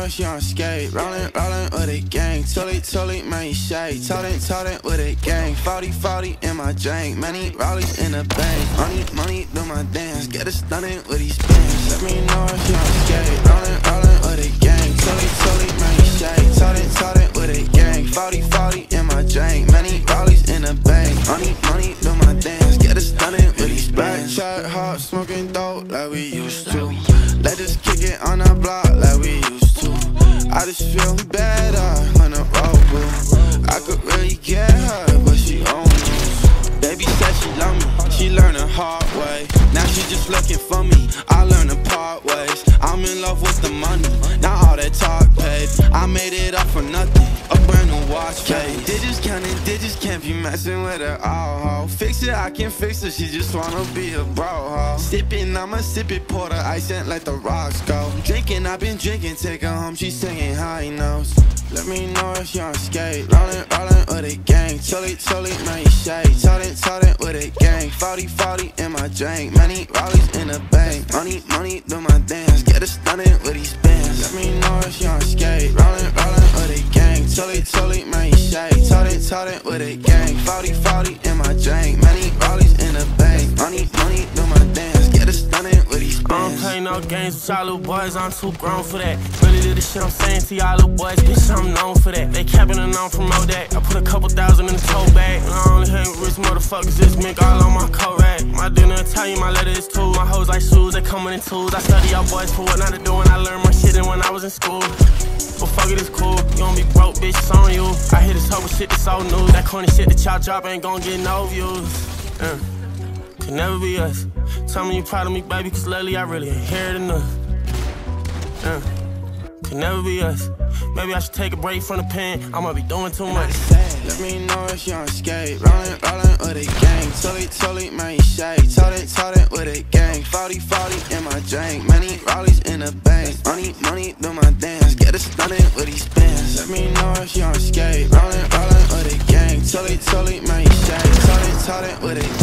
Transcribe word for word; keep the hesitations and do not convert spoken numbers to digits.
know she on skate. Rollin', rollin' with a gang. Tully, tully, man, you shake. Totin', totin' with a gang. forty, forty in my drink. Many rollies in the bank. Money, money, do my dance. Get it stunning with these bands. Let me know if she on skate. Rollin', rollin' with a gang. Tully, tully, man, you shake. Totin', totin' with a gang. forty, forty in my drink. Many rollies in the bank. Money, money, do my dance. Get it stunning with these bands. Back hot, smoking dope like we used to. Let us kick it on the block like we used to. I just feel better on the road, boo. I could really get her, but she owns me. Baby said she love me, she learned the hard way. Now she just looking for me, I learned to part ways. I'm in love with the money, not all that talk paid. I made it up for nothing, a brand new watch paid. Digits counting digits, can't be messing with her, oh ho. Fix it, I can fix it, she just wanna be a bro, ho. Sippin', I'ma sip it, pour the ice and let the rocks go. Drinking, I've been drinking, take her home, she's singing high notes. Let me know if she on skate. Rollin', rollin' with a gang. Tully, tully, man, you shake. Totin', totin' with a gang. forty, forty in my drink. Many rollies in the bank. Money, money, do my dance. Get it stunning with these bands. Let me know if she on skate. Rollin', rollin' with a gang. Tully, tully, man, you shake. Totin', totin' with a gang. forty, forty in my drink. Many rollies in the bank. Money, money, do my dance. Get it stunning with these bands. I don't play no games with y'all little boys, I'm too grown for that. Really do the shit I'm saying to y'all little boys, bitch, I'm known for that. They capping and I don't promote that. I put a couple thousand in the tote bag. And I only hang with rich motherfuckers, this mink all on my coat rack. My dinner Italian, my letter is too. My hoes like shoes, they coming in twos. I study y'all boys for what not to do, and I learned my shit in when I was in school. But fuck it, it's cool. You gon' be broke, bitch, it's on you. I hit this hoe with shit that's old news. That corny shit that y'all drop ain't gon' get no views. Uh, could never be us. Tell me you proud of me, baby, cause lately I really ain't heard enough. Uh, could never be us. Maybe I should take a break from the pen, I might be doing too much. Let me know if she on skate. Rollin', rollin' with a gang. Tully, tully, man, you shake. Totin', totin' with a gang. forty, forty in my drink. Many rollies in the bank. Money, money, do my dance. Get it stunning with these bands. Let me know if she on skate. Rollin', rollin' with a gang. Tully, tully, man, you shake. Totin', totin' with a gang.